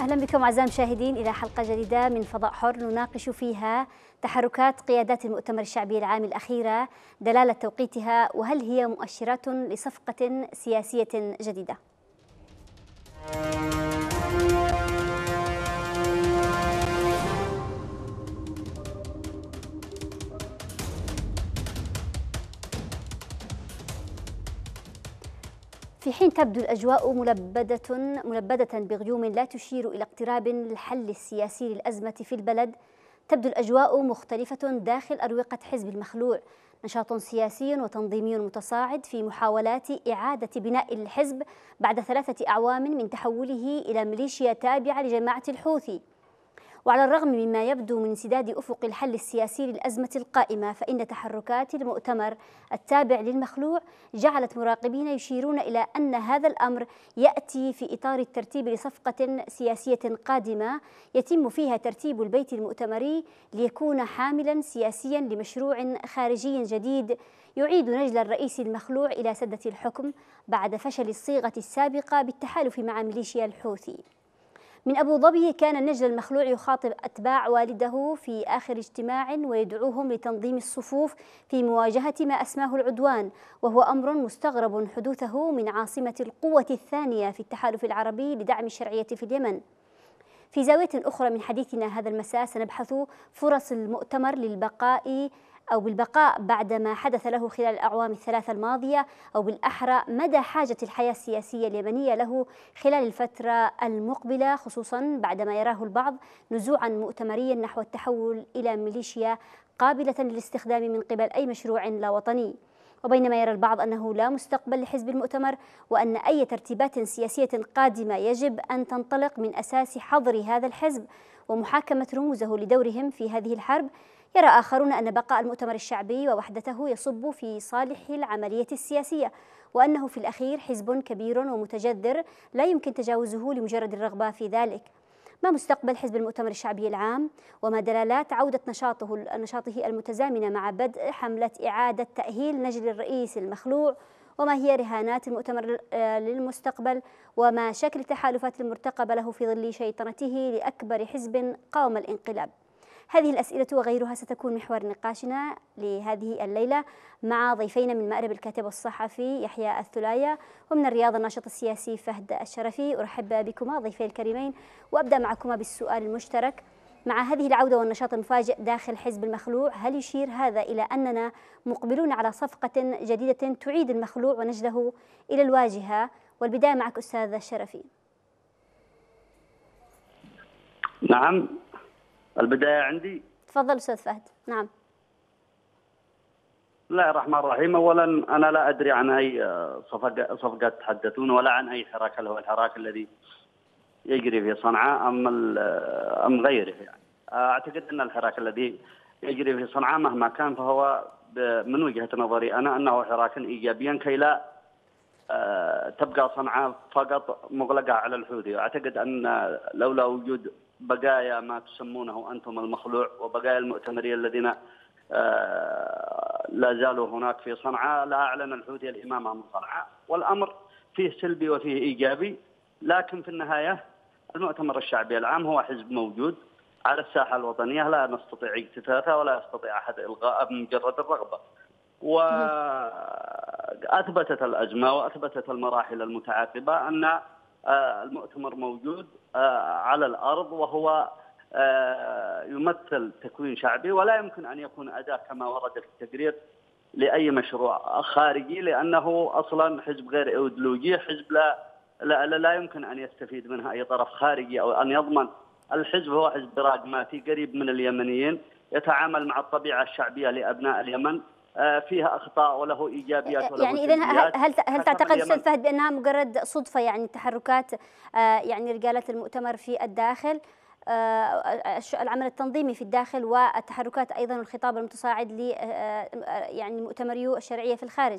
أهلا بكم أعزائي المشاهدين إلى حلقة جديدة من فضاء حر نناقش فيها تحركات قيادات المؤتمر الشعبي العام الأخيرة، دلالة توقيتها، وهل هي مؤشرات لصفقة سياسية جديدة؟ في حين تبدو الأجواء ملبدة بغيوم لا تشير إلى اقتراب الحل السياسي للأزمة في البلد، تبدو الأجواء مختلفة داخل أروقة حزب المخلوع، نشاط سياسي وتنظيمي متصاعد في محاولات إعادة بناء الحزب بعد 3 أعوام من تحوله إلى ميليشيا تابعة لجماعة الحوثي. وعلى الرغم مما يبدو من انسداد أفق الحل السياسي للأزمة القائمة، فإن تحركات المؤتمر التابع للمخلوع جعلت مراقبين يشيرون إلى أن هذا الأمر يأتي في إطار الترتيب لصفقة سياسية قادمة يتم فيها ترتيب البيت المؤتمري ليكون حاملا سياسيا لمشروع خارجي جديد يعيد نجل الرئيس المخلوع إلى سدة الحكم بعد فشل الصيغة السابقة بالتحالف مع ميليشيا الحوثي. من أبو ظبي كان نجل المخلوع يخاطب أتباع والده في آخر اجتماع ويدعوهم لتنظيم الصفوف في مواجهة ما أسماه العدوان، وهو أمر مستغرب حدوثه من عاصمة القوة الثانية في التحالف العربي لدعم الشرعية في اليمن. في زاوية أخرى من حديثنا هذا المساء سنبحث فرص المؤتمر بالبقاء بعد ما حدث له خلال الأعوام الثلاثة الماضية، أو بالأحرى مدى حاجة الحياة السياسية اليمنية له خلال الفترة المقبلة، خصوصا بعدما يراه البعض نزوعا مؤتمريا نحو التحول إلى ميليشيا قابلة للاستخدام من قبل أي مشروع لا وطني. وبينما يرى البعض أنه لا مستقبل لحزب المؤتمر وأن أي ترتيبات سياسية قادمة يجب أن تنطلق من أساس حظر هذا الحزب ومحاكمة رموزه لدورهم في هذه الحرب، يرى آخرون أن بقاء المؤتمر الشعبي ووحدته يصب في صالح العملية السياسية، وأنه في الأخير حزب كبير ومتجذر لا يمكن تجاوزه لمجرد الرغبة في ذلك. ما مستقبل حزب المؤتمر الشعبي العام؟ وما دلالات عودة نشاطه المتزامنة مع بدء حملة إعادة تأهيل نجل الرئيس المخلوع؟ وما هي رهانات المؤتمر للمستقبل؟ وما شكل التحالفات المرتقبة له في ظل شيطنته لأكبر حزب قاوم الانقلاب؟ هذه الأسئلة وغيرها ستكون محور نقاشنا لهذه الليلة مع ضيفين: من مأرب الكاتب الصحفي يحيى الثلاية، ومن الرياض الناشط السياسي فهد الشرفي. أرحب بكما ضيفي الكريمين، وأبدأ معكما بالسؤال المشترك: مع هذه العودة والنشاط المفاجئ داخل حزب المخلوع، هل يشير هذا إلى أننا مقبلون على صفقة جديدة تعيد المخلوع ونجله إلى الواجهة؟ والبداية معك أستاذ الشرفي. نعم، البداية عندي. تفضل أستاذ فهد. نعم. بسم الله الرحمن الرحيم. أولا أنا لا أدري عن أي صفقة تحدثون ولا عن أي حراك، هل هو الحراك الذي يجري في صنعاء أم غيره. يعني أعتقد أن الحراك الذي يجري في صنعاء مهما كان فهو من وجهة نظري أنا أنه حراك إيجابيا كي لا تبقى صنعاء فقط مغلقة على الحوثي. أعتقد أن لولا وجود بقايا ما تسمونه أنتم المخلوع وبقايا المؤتمرين الذين لا زالوا هناك في صنعاء لا أعلن الحوثي الإمامة من صنعاء. والأمر فيه سلبي وفيه إيجابي، لكن في النهاية المؤتمر الشعبي العام هو حزب موجود على الساحة الوطنية، لا نستطيع اجتثاثه ولا يستطيع أحد إلغاءه بمجرد الرغبة. وأثبتت الأزمة وأثبتت المراحل المتعاقبة أن المؤتمر موجود على الأرض، وهو يمثل تكوين شعبي ولا يمكن أن يكون أداة كما ورد في التقرير لأي مشروع خارجي، لأنه أصلا حزب غير إيديولوجي، حزب لا يمكن أن يستفيد منها أي طرف خارجي أو أن يضمن. الحزب هو حزب براغماتي قريب من اليمنيين، يتعامل مع الطبيعة الشعبية لأبناء اليمن، فيها أخطاء وله إيجابيات وله يعني إذن هل تعتقد أستاذ فهد بأنها مجرد صدفة، يعني تحركات يعني رجالة المؤتمر في الداخل، العمل التنظيمي في الداخل، والتحركات أيضا الخطاب المتصاعد ل يعني مؤتمريو الشرعية في الخارج؟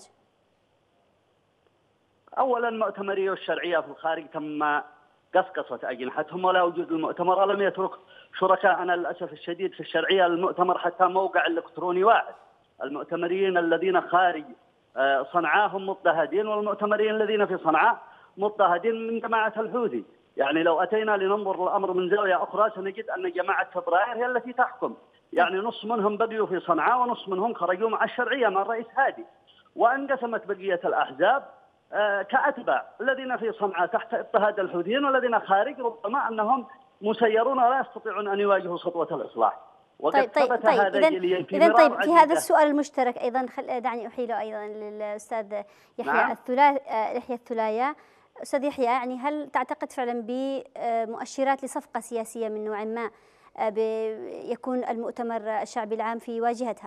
أولا مؤتمريو الشرعية في الخارج تم قصقصة أجنحتهم ولا وجود المؤتمر. ألم يترك شركاءنا للأسف الشديد في الشرعية المؤتمر حتى موقع إلكتروني واحد. المؤتمرين الذين خارج صنعاء هم مضطهدين، والمؤتمرين الذين في صنعاء مضطهدين من جماعة الحوثي. يعني لو أتينا لننظر الأمر من زاوية أخرى سنجد أن جماعة فبراير هي التي تحكم، يعني نص منهم بقيوا في صنعاء ونص منهم خرجوا مع الشرعية مع الرئيس هادي، وانقسمت بقية الأحزاب كأتباع الذين في صنعاء تحت اضطهاد الحوثيين والذين خارج ربما أنهم مسيرون ولا يستطيعون أن يواجهوا خطوة الإصلاح. طيب إذا طيب في هذا السؤال المشترك أيضا دعني أحيله أيضا للأستاذ يحيى. نعم. يحيى الثلايا. أستاذ يحيى، يعني هل تعتقد فعلا بمؤشرات لصفقة سياسية من نوع ما يكون المؤتمر الشعبي العام في واجهتها؟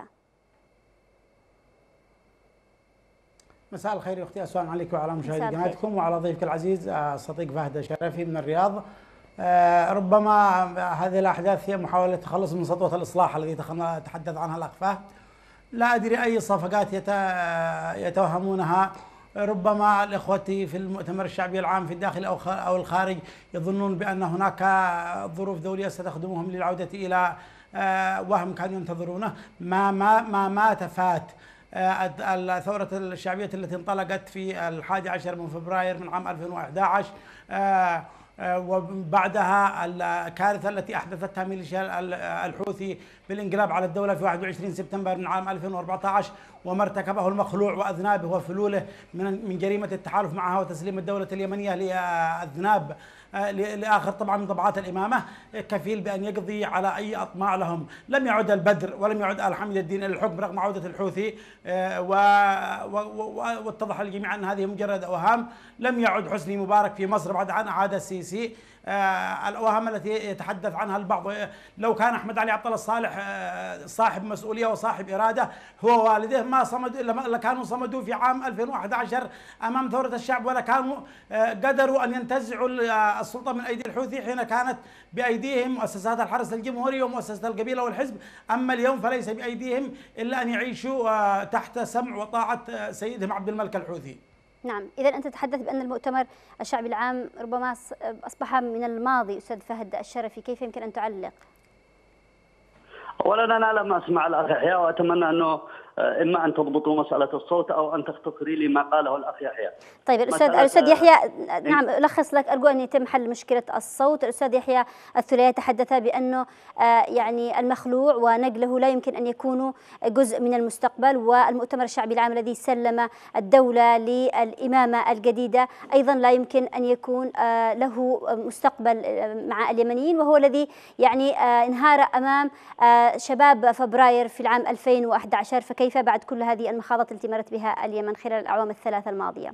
مساء الخير اختي اسوان عليك وعلى مشاهدي قناتكم وعلى ضيفك العزيز الصديق فهد شرفي من الرياض. ربما هذه الاحداث هي محاوله التخلص من سطوه الاصلاح الذي تحدث عنها الاخ فهد. لا ادري اي صفقات يتوهمونها. ربما الاخوه في المؤتمر الشعبي العام في الداخل او الخارج يظنون بان هناك ظروف دوليه ستخدمهم للعوده الى وهم كانوا ينتظرونه. ما تفات الثورة الشعبية التي انطلقت في 11 من فبراير من عام 2011 وبعدها الكارثة التي أحدثتها ميليشيا الحوثي بالانقلاب على الدولة في 21 سبتمبر من عام 2014 وما ارتكبه المخلوع وأذنابه وفلوله من جريمة التحالف معها وتسليم الدولة اليمنية لأذناب لآخر طبعا من طبعات الإمامة كفيل بأن يقضي على أي أطماع لهم. لم يعد البدر ولم يعد آل حميد الدين إلى الحكم رغم عودة الحوثي واتضح للجميع أن هذه مجرد أوهام. لم يعد حسني مبارك في مصر بعد أن أعاد السيسي. الأوهام التي يتحدث عنها البعض لو كان أحمد علي عبد الله الصالح صاحب مسؤولية وصاحب إرادة هو والده ما صمدوا إلا كانوا صمدوا في عام 2011 أمام ثورة الشعب ولا كانوا قدروا أن ينتزعوا السلطة من أيدي الحوثي حين كانت بأيديهم مؤسسات الحرس الجمهوري ومؤسسة القبيلة والحزب. أما اليوم فليس بأيديهم إلا أن يعيشوا تحت سمع وطاعة سيدهم عبد الملك الحوثي. نعم، إذا أنت تتحدث بأن المؤتمر الشعبي العام ربما أصبح من الماضي. أستاذ فهد الشرفي، كيف يمكن أن تعلق؟ أولا أنا لم أسمع الأخ يحيى وأتمنى أنه إما أن تضبطوا مسألة الصوت أو أن تختصري لي ما قاله الأخ يحيى. طيب الأستاذ يحيى، نعم ألخص لك، أرجو أن يتم حل مشكلة الصوت. الأستاذ يحيى الثلاثي تحدث بأنه يعني المخلوع ونقله لا يمكن أن يكونوا جزء من المستقبل، والمؤتمر الشعبي العام الذي سلم الدولة للإمامة الجديدة أيضا لا يمكن أن يكون له مستقبل مع اليمنيين، وهو الذي يعني انهار أمام شباب فبراير في العام 2011. فكيف بعد كل هذه المخاضات التي مرت بها اليمن خلال الأعوام الثلاثة الماضية؟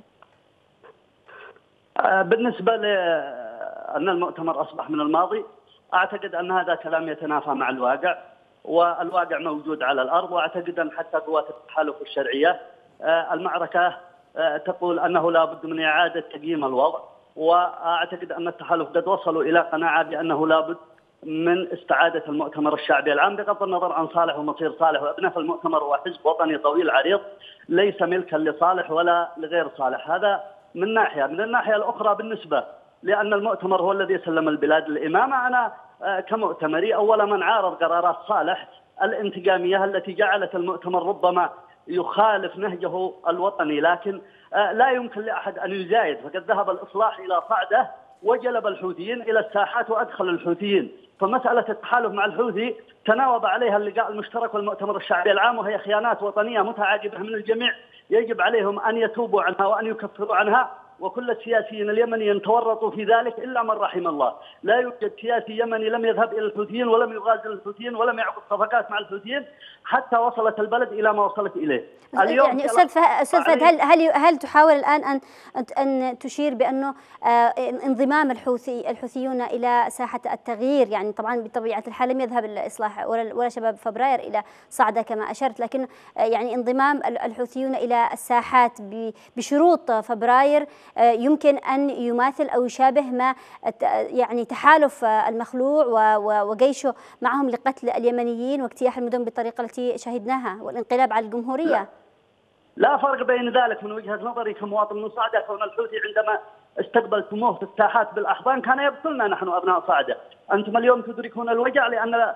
بالنسبة لأن المؤتمر أصبح من الماضي، أعتقد أن هذا كلام يتنافى مع الواقع، والواقع موجود على الأرض. وأعتقد أن حتى قوات التحالف الشرعية المعركة تقول أنه لا بد من إعادة تقييم الوضع، وأعتقد أن التحالف قد وصلوا إلى قناعة بأنه لا بد من استعادة المؤتمر الشعبي العام بغض النظر عن صالح ومصير صالح وابنه. فالمؤتمر هو حزب وطني طويل عريض ليس ملكا لصالح ولا لغير صالح. هذا من ناحية. من الناحية الأخرى بالنسبة لأن المؤتمر هو الذي سلم البلاد للإمامة، أنا كمؤتمري أول من عارض قرارات صالح الانتقامية التي جعلت المؤتمر ربما يخالف نهجه الوطني، لكن لا يمكن لأحد أن يزايد. فقد ذهب الإصلاح إلى صعدة وجلب الحوثيين إلى الساحات وأدخل الحوثيين. فمسألة التحالف مع الحوثي تناوب عليها اللقاء المشترك والمؤتمر الشعبي العام، وهي خيانات وطنية متعاقبة من الجميع يجب عليهم أن يتوبوا عنها وأن يكفروا عنها. وكل السياسيين اليمنيين تورطوا في ذلك إلا من رحم الله. لا يوجد سياسي يمني لم يذهب إلى الحوثيين ولم يغازل الحوثيين ولم يعقد صفقات مع الحوثيين حتى وصلت البلد إلى ما وصلت إليه. اليوم يعني أستاذ فهد، هل تحاول الآن أن تشير بأنه انضمام الحوثيون إلى ساحة التغيير، يعني طبعا بطبيعة الحال لم يذهب الإصلاح ولا شباب فبراير إلى صعدة كما أشرت، لكن يعني انضمام الحوثيون إلى الساحات بشروط فبراير يمكن أن يماثل أو يشابه ما يعني تحالف المخلوع وجيشه معهم لقتل اليمنيين واجتياح المدن بالطريقة التي شهدناها والانقلاب على الجمهورية؟ لا فرق بين ذلك من وجهة نظري كمواطن من صعدة. كون الحوثي عندما استقبلتموه في الساحات بالأحضان كان يقتلنا نحن أبناء صعدة. أنتم اليوم تدركون الوجع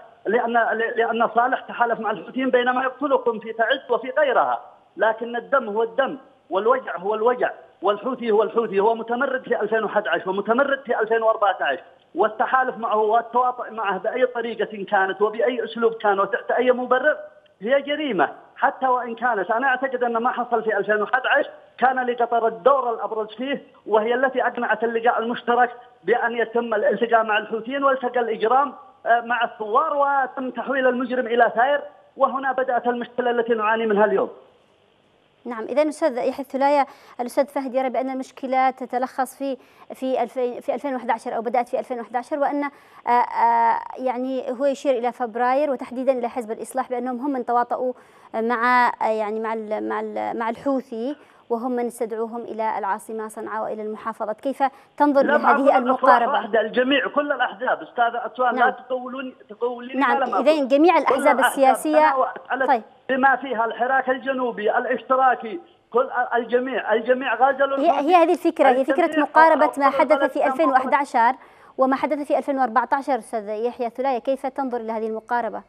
لأن صالح تحالف مع الحوثيين بينما يقتلكم في تعز وفي غيرها. لكن الدم هو الدم والوجع هو الوجع. والحوثي هو الحوثي، هو متمرد في 2011 ومتمرد في 2014، والتحالف معه والتواطؤ معه بأي طريقة كانت وبأي أسلوب كان وتحت أي مبرر هي جريمة. حتى وإن كانت، أنا أعتقد أن ما حصل في 2011 كان لقطر الدور الأبرز فيه، وهي التي أقنعت اللقاء المشترك بأن يتم الالتقاء مع الحوثيين والتقى الإجرام مع الثوار، وتم تحويل المجرم إلى ثائر، وهنا بدأت المشكلة التي نعاني منها اليوم. نعم، إذا أستاذ يحيى الثلاية، الأستاذ فهد يرى بأن المشكلة تتلخص في 2011 أو بدأت في 2011، وأن يعني هو يشير إلى فبراير وتحديدا إلى حزب الإصلاح بأنهم هم من تواطؤوا مع الحوثي، وهم من استدعوهم إلى العاصمة صنعاء وإلى المحافظة. كيف تنظر لهذه المقاربة؟ الجميع، كل الأحزاب أستاذ أسوان. نعم. لا تقولون نعم، إذن جميع الأحزاب السياسية طيب بما فيها الحراك الجنوبي الاشتراكي، كل الجميع غازلوا. هي هذه الفكرة، هي فكرة مقاربة ما حدث في 2011 وما حدث في 2014. أستاذ يحيى الثلاية، كيف تنظر إلى هذه المقاربة؟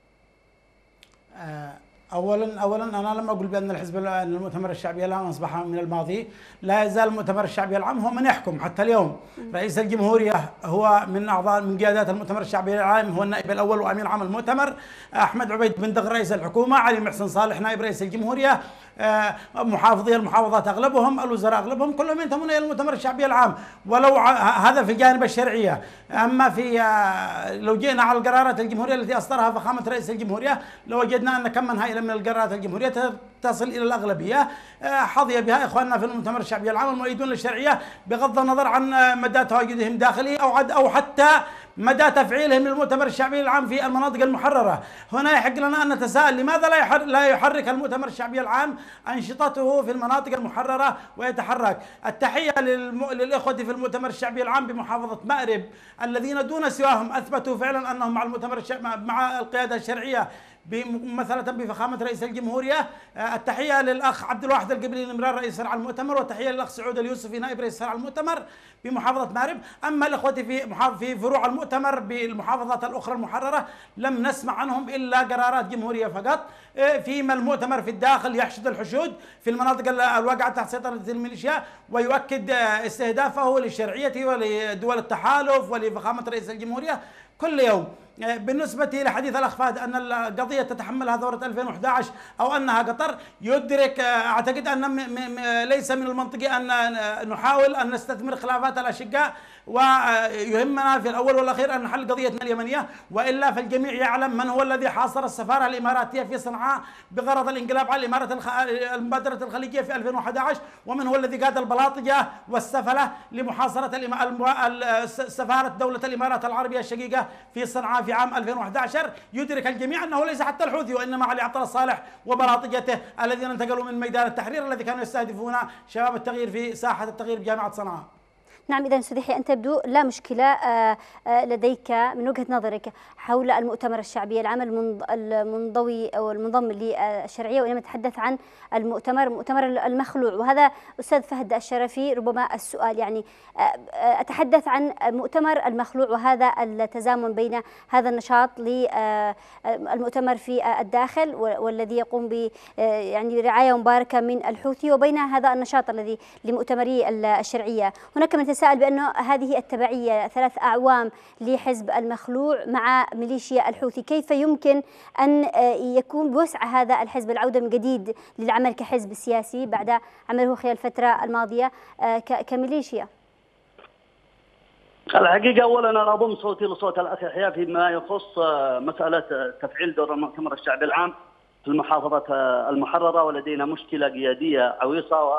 اولا انا لم اقل بان المؤتمر الشعبي العام اصبح من الماضي، لا يزال المؤتمر الشعبي العام هو من يحكم حتى اليوم. رئيس الجمهوريه هو من اعضاء من قيادات المؤتمر الشعبي العام، هو النائب الاول وامين عام المؤتمر. احمد عبيد بن دغ رئيس الحكومه، علي محسن صالح نائب رئيس الجمهوريه، محافظي المحافظات اغلبهم، الوزراء اغلبهم كلهم ينتمون الى المؤتمر الشعبي العام، ولو هذا في الجانب الشرعيه. اما في لو جينا على القرارات الجمهوريه التي اصدرها فخامه رئيس الجمهوريه، لوجدنا ان كم من هائلا من القرارات الجمهوريه تصل الى الاغلبيه حظي بها اخواننا في المؤتمر الشعبي العام المؤيدون للشرعيه، بغض النظر عن مدى تواجدهم داخلي او حتى مدى تفعيلهم للمؤتمر الشعبي العام في المناطق المحررة. هنا يحق لنا أن نتساءل لماذا لا يحرك المؤتمر الشعبي العام أنشطته في المناطق المحررة ويتحرك. التحية للإخوة في المؤتمر الشعبي العام بمحافظة مأرب الذين دون سواهم أثبتوا فعلا أنهم مع المؤتمر مع القيادة الشرعية مثلا بفخامة رئيس الجمهورية. التحية للأخ عبد الواحد القبلي نمران رئيس فرع المؤتمر، والتحية للأخ سعود اليوسفي نائب رئيس فرع المؤتمر بمحافظة مأرب. أما الأخوة في فروع المؤتمر بالمحافظات الأخرى المحررة لم نسمع عنهم إلا قرارات جمهورية فقط، فيما المؤتمر في الداخل يحشد الحشود في المناطق الواقعة تحت سيطرة الميليشيا، ويؤكد استهدافه للشرعية ولدول التحالف ولفخامة رئيس الجمهورية كل يوم. بالنسبة لحديث الأخ فهد أن القضية تتحملها ثورة 2011 أو أنها قطر، يدرك أعتقد أن ليس من المنطقي أن نحاول أن نستثمر خلافات الأشقاء، ويهمنا في الأول والأخير أن نحل قضيتنا اليمنية، وإلا فالجميع يعلم من هو الذي حاصر السفارة الإماراتية في صنعاء بغرض الانقلاب على المبادرة الخليجية في 2011، ومن هو الذي قاد البلاطجة والسفلة لمحاصرة سفارة دولة الإمارات العربية الشقيقة في صنعاء في عام 2011. يدرك الجميع أنه ليس حتى الحوثي، وإنما علي عطل الصالح وبلاطجته الذين انتقلوا من ميدان التحرير الذي كانوا يستهدفون شباب التغيير في ساحة التغيير بجامعة صنعاء. نعم، إذا أستاذ يحيى أنت تبدو لا مشكلة لديك من وجهة نظرك حول المؤتمر الشعبي العام المنضوي أو المنضم للشرعية، وإنما تتحدث عن مؤتمر المخلوع. وهذا أستاذ فهد الشرفي ربما السؤال، يعني أتحدث عن مؤتمر المخلوع وهذا التزامن بين هذا النشاط للمؤتمر في الداخل والذي يقوم ب يعني رعاية مباركة من الحوثي، وبين هذا النشاط الذي لمؤتمري الشرعية. هناك من يتساءل بأنه هذه التبعية 3 أعوام لحزب المخلوع مع ميليشيا الحوثي، كيف يمكن أن يكون بوسع هذا الحزب العودة من جديد للعمل كحزب سياسي بعد عمله خلال الفترة الماضية كميليشيا؟ الحقيقة أولا أنا أضم صوتي لصوت الأخ يحيى فيما يخص مسألة تفعيل دور المؤتمر الشعبي العام في المحافظة المحررة، ولدينا مشكلة قيادية عويصة،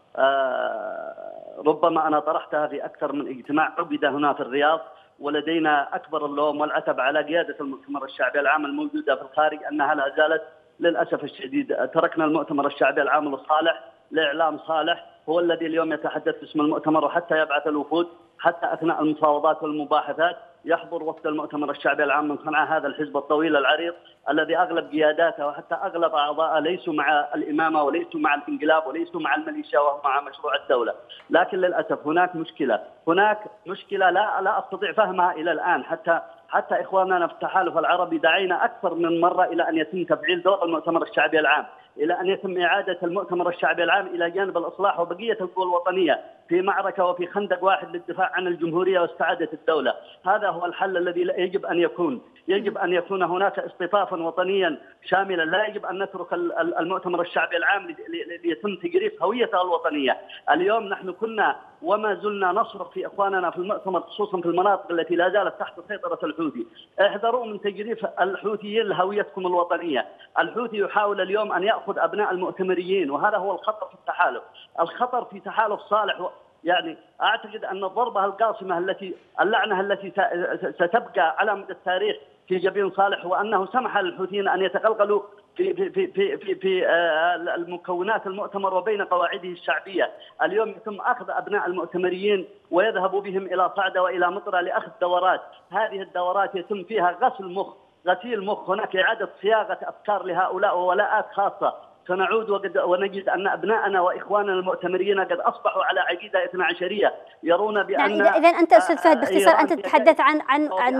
ربما أنا طرحتها في أكثر من اجتماع عقد هنا في الرياض، ولدينا أكبر اللوم والعتب على قيادة المؤتمر الشعبي العام الموجودة في الخارج أنها لا زالت للأسف الشديد. تركنا المؤتمر الشعبي العام لصالح لإعلام صالح هو الذي اليوم يتحدث باسم المؤتمر، وحتى يبعث الوفود حتى أثناء المفاوضات والمباحثات يحضر وفد المؤتمر الشعبي العام من صنعاء، هذا الحزب الطويل العريض الذي أغلب قياداته وحتى أغلب أعضائه ليسوا مع الإمامة وليسوا مع الانقلاب وليسوا مع الميليشيا وهم مع مشروع الدولة. لكن للأسف هناك مشكلة لا أستطيع فهمها إلى الآن. حتى إخواننا في التحالف العربي دعينا أكثر من مرة إلى أن يتم تفعيل دور المؤتمر الشعبي العام. إلى أن يتم إعادة المؤتمر الشعبي العام إلى جانب الإصلاح وبقية القوى الوطنية في معركة وفي خندق واحد للدفاع عن الجمهورية واستعادة الدولة. هذا هو الحل الذي يجب أن يكون. يجب أن يكون هناك اصطفافا وطنيا شاملا، لا يجب أن نترك المؤتمر الشعبي العام ليتم تجريف هويته الوطنية. اليوم نحن كنا وما زلنا نصرخ في إخواننا في المؤتمر خصوصا في المناطق التي لا زالت تحت سيطرة الحوثي، احذروا من تجريف الحوثيين لهويتكم الوطنية. الحوثي يحاول اليوم أن يأخذ أبناء المؤتمريين، وهذا هو الخطر في التحالف. الخطر في تحالف صالح، يعني أعتقد أن الضربة القاصمة اللعنة التي ستبقى على مدى التاريخ في جبين صالح، وأنه سمح للحوثيين أن يتقلقلوا في المكونات المؤتمر وبين قواعده الشعبية. اليوم يتم أخذ أبناء المؤتمريين ويذهب بهم إلى صعدة وإلى مطرة لأخذ دورات. هذه الدورات يتم فيها غسيل مخ، هناك إعادة صياغة أفكار لهؤلاء وولاءات خاصة. سنعود ونجد أن أبناءنا وإخواننا المؤتمرين قد أصبحوا على عقيدة 12 يرون بأن يعني إذا أنت أستاذ فهد باختصار أنت تتحدث عن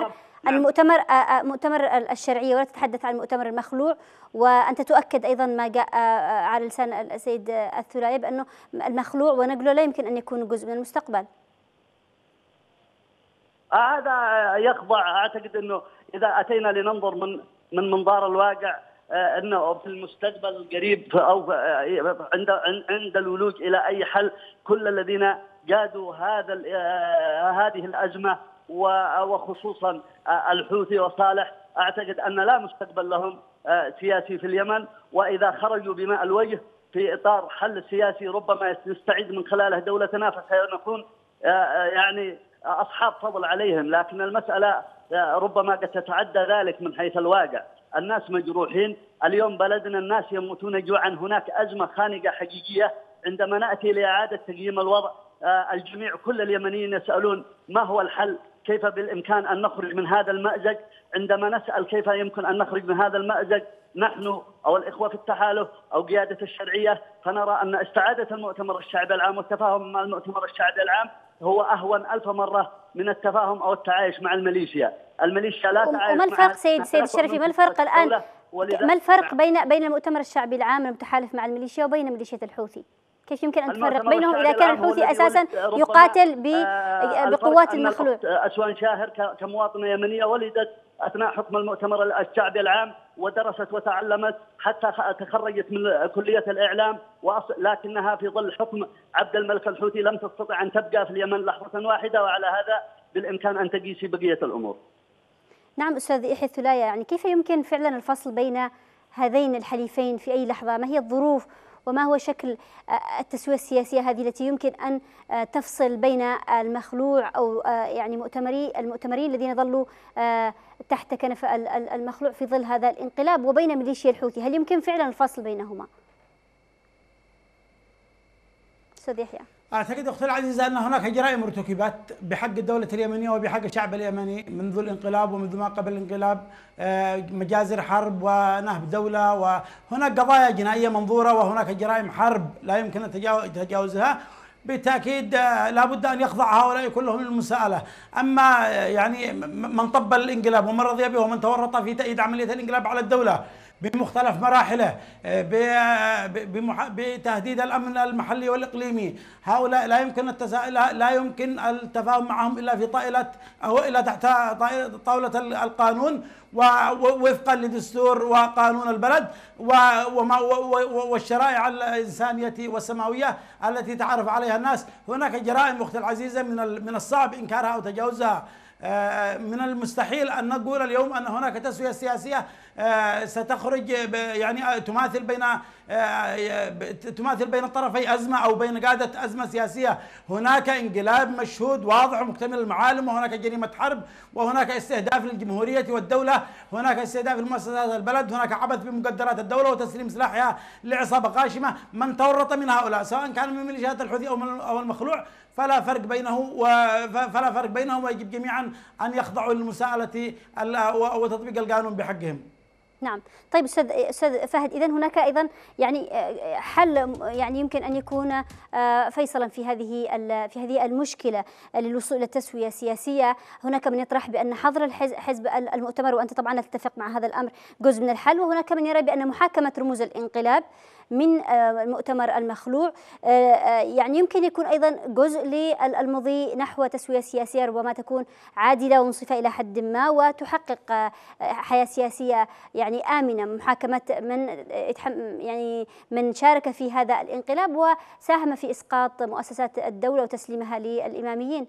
مؤتمر الشرعية ولا تتحدث عن مؤتمر المخلوع، وأنت تؤكد أيضا ما جاء على لسان السيد الثلاية بأنه المخلوع ونقله لا يمكن أن يكون جزء من المستقبل. هذا يخضع، أعتقد أنه إذا أتينا لننظر من منظار الواقع أنه في المستقبل القريب أو عند الولوج إلى أي حل، كل الذين قادوا هذه الأزمة وخصوصا الحوثي وصالح، أعتقد أن لا مستقبل لهم سياسي في اليمن. وإذا خرجوا بماء الوجه في إطار حل سياسي ربما نستعيد من خلاله دولتنا، فسنكون يعني أصحاب فضل عليهم. لكن المسألة ربما قد تتعدى ذلك من حيث الواقع. الناس مجروحين اليوم، بلدنا الناس يموتون جوعا، هناك أزمة خانقة حقيقية. عندما نأتي لإعادة تقييم الوضع، الجميع كل اليمنيين يسألون ما هو الحل، كيف بالإمكان أن نخرج من هذا المأزق. عندما نسأل كيف يمكن أن نخرج من هذا المأزق نحن أو الإخوة في التحالف أو قيادة الشرعية، فنرى أن استعادة المؤتمر الشعبي العام والتفاهم مع المؤتمر الشعبي العام هو أهون 1000 مرة من التفاهم أو التعايش مع الميليشيا. الميليشيا لا تعايش. وما الفرق سيد الشرفي، ما الفرق الآن، ما الفرق بين المؤتمر الشعبي العام المتحالف مع الميليشيا وبين ميليشيا الحوثي؟ كيف يمكن أن تفرق بينهم إذا كان الحوثي أساسا يقاتل بقوات المخلوع؟ أسوان شاهر كمواطنة يمنية ولدت أثناء حكم المؤتمر الشعبي العام، ودرست وتعلمت حتى تخرجت من كلية الإعلام، لكنها في ظل حكم عبد الملك الحوثي لم تستطع أن تبقى في اليمن لحظة واحدة، وعلى هذا بالإمكان أن تقيسي بقية الأمور. نعم أستاذ يحيى الثلاية، يعني كيف يمكن فعلا الفصل بين هذين الحليفين في أي لحظة؟ ما هي الظروف وما هو شكل التسوية السياسية هذه التي يمكن أن تفصل بين المخلوع أو يعني المؤتمرين الذين ظلوا تحت كنف المخلوع في ظل هذا الانقلاب وبين ميليشيا الحوثي؟ هل يمكن فعلا الفصل بينهما؟ أستاذ يحيى. أعتقد أختي العزيزة أن هناك جرائم ارتكبت بحق الدولة اليمنية وبحق الشعب اليمني منذ الانقلاب ومنذ ما قبل الانقلاب، مجازر حرب ونهب دولة، وهناك قضايا جنائية منظورة، وهناك جرائم حرب لا يمكن أن تجاوزها. بالتأكيد لابد أن يخضع هؤلاء كلهم للمساءلة. أما يعني من طبل الانقلاب ومن رضي به ومن تورط في تأييد عملية الانقلاب على الدولة بمختلف مراحله بتهديد الأمن المحلي والإقليمي، هؤلاء لا يمكن التفاهم معهم إلا في طائلة أو إلا تحت طاولة القانون ووفقا لدستور وقانون البلد والشرائع الإنسانية والسماوية التي تعرف عليها الناس. هناك جرائم أختي العزيزة من الصعب إنكارها أو تجاوزها. من المستحيل أن نقول اليوم أن هناك تسوية سياسية ستخرج يعني تماثل بين الطرفي أزمة أو بين قادة أزمة سياسية. هناك انقلاب مشهود واضح ومكتمل المعالم، وهناك جريمة حرب، وهناك استهداف للجمهورية والدولة، هناك استهداف لمؤسسات البلد، هناك عبث بمقدرات الدولة وتسليم سلاحها لعصابة غاشمة. من تورط من هؤلاء سواء كان من ميليشيات الحوثي أو المخلوع فلا فرق بينهم، ويجب جميعا أن يخضعوا للمساءلة وتطبيق القانون بحقهم. نعم. طيب أستاذ فهد، إذن هناك أيضا يعني حل يعني يمكن أن يكون فيصلا في هذه المشكلة للوصول إلى تسوية سياسية. هناك من يطرح بأن حظر حزب المؤتمر، وأنت طبعا لا تتفق مع هذا الأمر، جزء من الحل، وهناك من يرى بأن محاكمة رموز الانقلاب من المؤتمر المخلوع يعني يمكن يكون أيضا جزء للمضي نحو تسوية سياسية ربما تكون عادلة ومنصفة إلى حد ما، وتحقق حياة سياسية يعني آمنة. محاكمة من شارك في هذا الانقلاب وساهم في إسقاط مؤسسات الدولة وتسليمها للإماميين.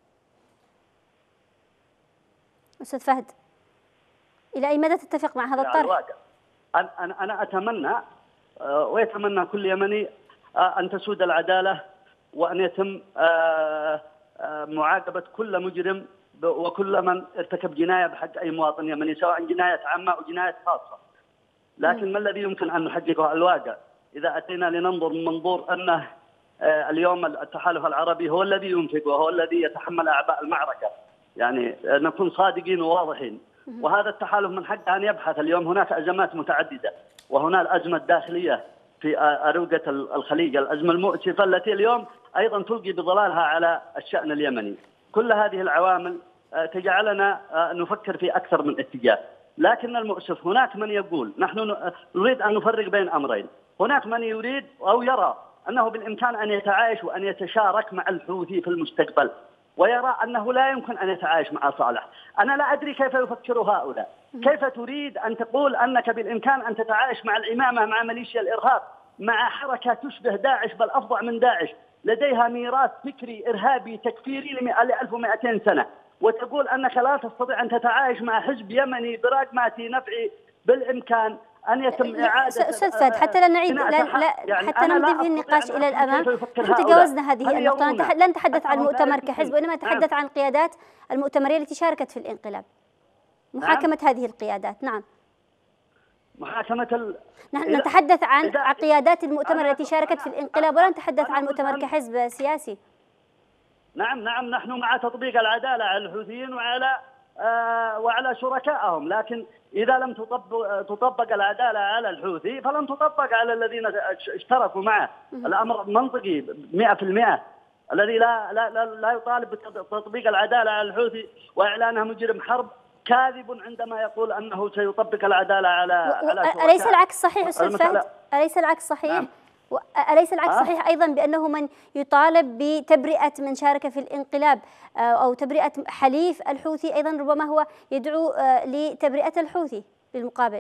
أستاذ فهد، إلى أي مدى تتفق مع هذا الطرح؟ أنا أتمنى ويتمنى كل يمني أن تسود العدالة، وأن يتم معاقبة كل مجرم وكل من ارتكب جناية بحق أي مواطن يمني، سواء جناية عامة أو جناية خاصة. لكن ما الذي يمكن أن نحققه الواقع إذا أتينا لننظر من منظور أنه اليوم التحالف العربي هو الذي ينفق وهو الذي يتحمل أعباء المعركة؟ يعني نكون صادقين وواضحين. وهذا التحالف من حقه أن يبحث. اليوم هناك أزمات متعددة، وهنا الأزمة الداخلية في أروقة الخليج، الأزمة المؤسفة التي اليوم أيضا تلقي بظلالها على الشأن اليمني. كل هذه العوامل تجعلنا نفكر في أكثر من اتجاه. لكن المؤسف هناك من يقول نحن نريد أن نفرق بين أمرين. هناك من يريد أو يرى أنه بالإمكان أن يتعايش وأن يتشارك مع الحوثي في المستقبل، ويرى أنه لا يمكن أن يتعايش مع صالح. أنا لا أدري كيف يفكر هؤلاء. كيف تريد أن تقول أنك بالإمكان أن تتعايش مع الإمامة، مع ميليشيا الإرهاب، مع حركة تشبه داعش بل أفظع من داعش، لديها ميراث فكري إرهابي تكفيري ل 1200 سنة، وتقول أنك لا تستطيع أن تتعايش مع حزب يمني براغماتي نفعي بالإمكان أن يتم إعادة. أستاذ فهد، حتى لا نعيد يعني حتى نمضي في النقاش إلى الأمام، نحن تجاوزنا هذه النقطة. لا نتحدث عن المؤتمر كحزب، وإنما نتحدث عن القيادات المؤتمرية التي شاركت في الانقلاب. محاكمة هذه القيادات. نعم. محاكمة نحن نتحدث عن قيادات المؤتمر التي شاركت في الانقلاب، ولا نتحدث عن المؤتمر كحزب سياسي. نعم نحن مع تطبيق العدالة على الحوثيين وعلى شركائهم، لكن إذا لم تطبق العدالة على الحوثي فلن تطبق على الذين اشتركوا معه. الأمر منطقي 100%. الذي لا يطالب بتطبيق العدالة على الحوثي وإعلانه مجرم حرب كاذب عندما يقول أنه سيطبق العدالة على شركائه. أليس العكس صحيح أستاذ فهد؟ أليس العكس صحيح؟ نعم. أليس العكس صحيح أيضا بأنه من يطالب بتبرئة من شارك في الانقلاب أو تبرئة حليف الحوثي أيضا ربما هو يدعو لتبرئة الحوثي بالمقابل؟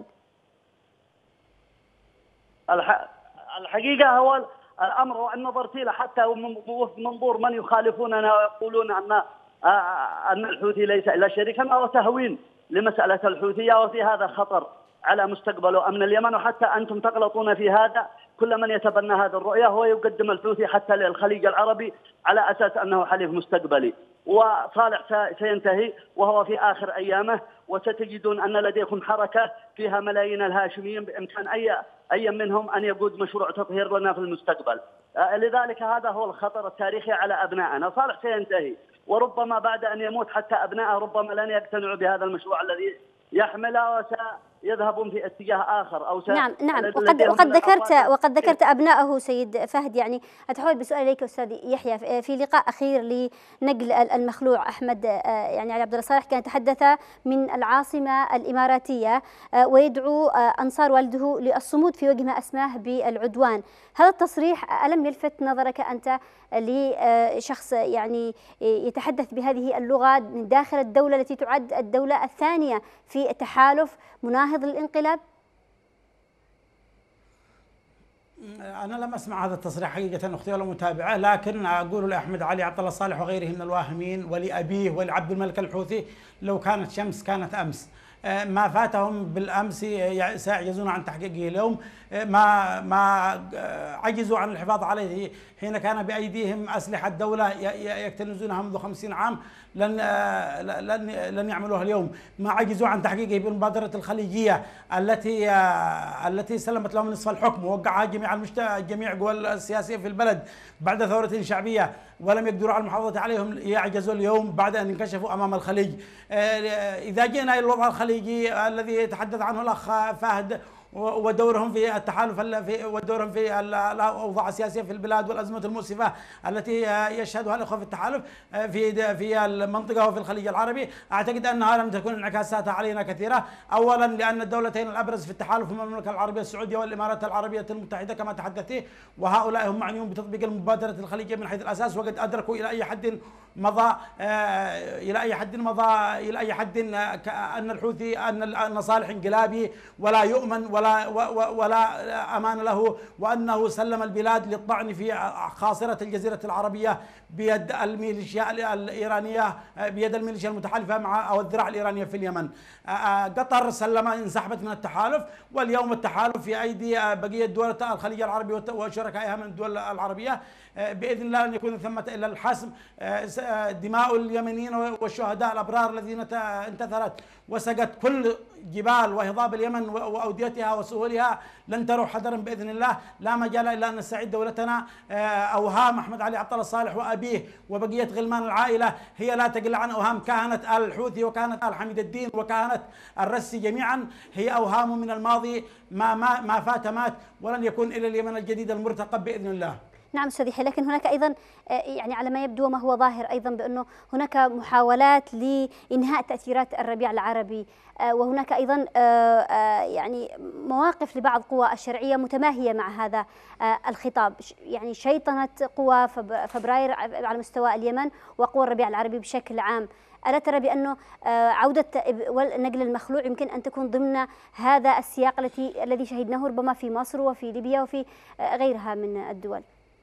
الحقيقة هو الأمر، وأن نظرت له حتى منظور من يخالفوننا ويقولون أن الحوثي ليس إلا شريكا أو تهوين لمسألة الحوثية، وفي هذا خطر على مستقبل وأمن اليمن. وحتى أنتم تغلطون في هذا. كل من يتبنى هذه الرؤية هو يقدم الحوثي حتى للخليج العربي على أساس أنه حليف مستقبلي. وصالح سينتهي وهو في آخر أيامه، وستجدون أن لديكم حركة فيها ملايين الهاشميين بإمكان أي منهم أن يقود مشروع تطهير لنا في المستقبل. لذلك هذا هو الخطر التاريخي على أبنائنا. صالح سينتهي، وربما بعد أن يموت حتى أبنائه ربما لن يقتنعوا بهذا المشروع الذي يحمله، وسيذهبون في اتجاه آخر أو نعم وقد ذكرت أبنائه سيد فهد. يعني أتحول بسؤال إليك أستاذ يحيى، في لقاء أخير لنقل المخلوع أحمد يعني علي عبد الله صالح كان يتحدث من العاصمة الإماراتية ويدعو أنصار والده للصمود في وجه ما أسماه بالعدوان. هذا التصريح ألم يلفت نظرك أنت لشخص يعني يتحدث بهذه اللغة من داخل الدولة التي تعد الدولة الثانية في تحالف مناهض للانقلاب؟ أنا لم أسمع هذا التصريح حقيقة أختي ولا متابعة، لكن أقول لأحمد علي عبد الله صالح وغيره من الواهمين ولأبيه ولعبد الملك الحوثي لو كانت شمس كانت أمس. ما فاتهم بالأمس سيعجزون عن تحقيقه اليوم. ما عجزوا عن الحفاظ عليه حين كان بأيديهم أسلحة الدولة يكتنزونها منذ 50 عام، لن يعملوها اليوم. ما عجزوا عن تحقيقه بالمبادرة الخليجية التي سلمت لهم نصف الحكم ووقعها جميع القوى السياسية في البلد بعد ثورة شعبية، ولم يقدروا على المحافظة عليهم. يعجزوا اليوم بعد أن انكشفوا أمام الخليج. إذا جينا إلى الوضع الخليجي الخليجي الذي يتحدث عنه الأخ فهد، ودورهم في التحالف ودورهم في الاوضاع السياسيه في البلاد والازمه المؤسفه التي يشهدها الاخوه في التحالف في المنطقه وفي الخليج العربي. اعتقد انها لم تكن انعكاساتها علينا كثيره، اولا لان الدولتين الابرز في التحالف هم المملكه العربيه السعوديه والامارات العربيه المتحده كما تحدثت، وهؤلاء هم معنيون بتطبيق المبادره الخليجيه من حيث الاساس، وقد ادركوا الى اي حد مضى ان الحوثي ان صالح انقلابي ولا يؤمن ولا امان له، وانه سلم البلاد للطعن في خاصره الجزيره العربيه بيد الميليشيا الايرانيه، بيد الميليشيا المتحالفه مع او الذراع الايرانيه في اليمن. قطر انسحبت من التحالف، واليوم التحالف في ايدي بقيه دول الخليج العربي وشركائها من الدول العربيه. باذن الله لن يكون ثمه الا الحسم. دماء اليمنيين والشهداء الابرار الذين انتثرت وسقت كل جبال وهضاب اليمن واوديتها وسهولها لن تروح حذرا باذن الله. لا مجال الا ان نستعيد دولتنا. اوهام احمد علي عبد الله صالح وابيه وبقيه غلمان العائله هي لا تقل عن اوهام كهنه ال الحوثي وكهنه ال حميد الدين وكهنه الرسي جميعا، هي اوهام من الماضي، ما فات مات، ولن يكون الى اليمن الجديد المرتقب باذن الله. نعم أستاذ يحيى، لكن هناك أيضا يعني على ما يبدو وما هو ظاهر أيضا بأنه هناك محاولات لإنهاء تأثيرات الربيع العربي، وهناك أيضا يعني مواقف لبعض قوى الشرعية متماهية مع هذا الخطاب، يعني شيطنة قوى فبراير على مستوى اليمن وقوى الربيع العربي بشكل عام. ألا ترى بأنه عودة والنقل المخلوع يمكن أن تكون ضمن هذا السياق الذي شهدناه ربما في مصر وفي ليبيا وفي غيرها من الدول؟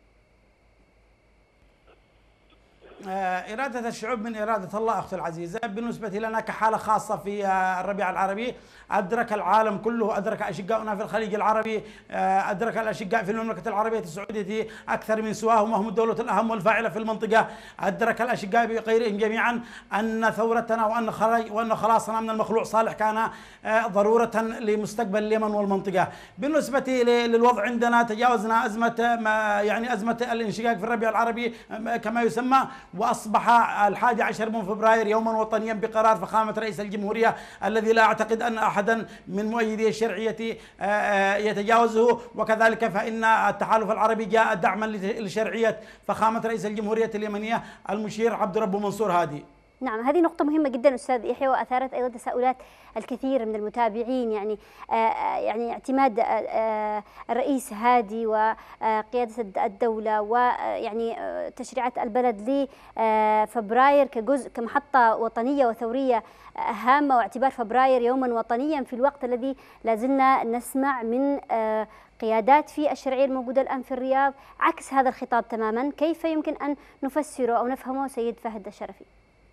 إرادة الشعوب من إرادة الله أختي العزيزة. بالنسبة لنا كحالة خاصة في الربيع العربي، أدرك العالم كله، أدرك أشقاؤنا في الخليج العربي، أدرك الأشقاء في المملكة العربية السعودية أكثر من سواهم وهم الدولة الأهم والفاعلة في المنطقة، أدرك الأشقاء بغيرهم جميعا أن ثورتنا وأن خلاصنا من المخلوع صالح كان ضرورة لمستقبل اليمن والمنطقة. بالنسبة للوضع عندنا تجاوزنا أزمة الانشقاق في الربيع العربي كما يسمى، وأصبح 11 من فبراير يوما وطنيا بقرار فخامة رئيس الجمهورية الذي لا أعتقد أن أحدا من مؤيدي الشرعية يتجاوزه. وكذلك فإن التحالف العربي جاء دعما لشرعية فخامة رئيس الجمهورية اليمنية المشير عبد ربه منصور هادي. نعم، هذه نقطة مهمة جدا أستاذ يحيى، وأثارت أيضا تساؤلات الكثير من المتابعين، يعني اعتماد الرئيس هادي وقيادة الدولة ويعني تشريعات البلد لفبراير كجزء كمحطة وطنية وثورية هامة، واعتبار فبراير يوما وطنيا في الوقت الذي لازلنا نسمع من قيادات في الشرعية الموجودة الآن في الرياض عكس هذا الخطاب تماما. كيف يمكن أن نفسره أو نفهمه سيد فهد الشرفي؟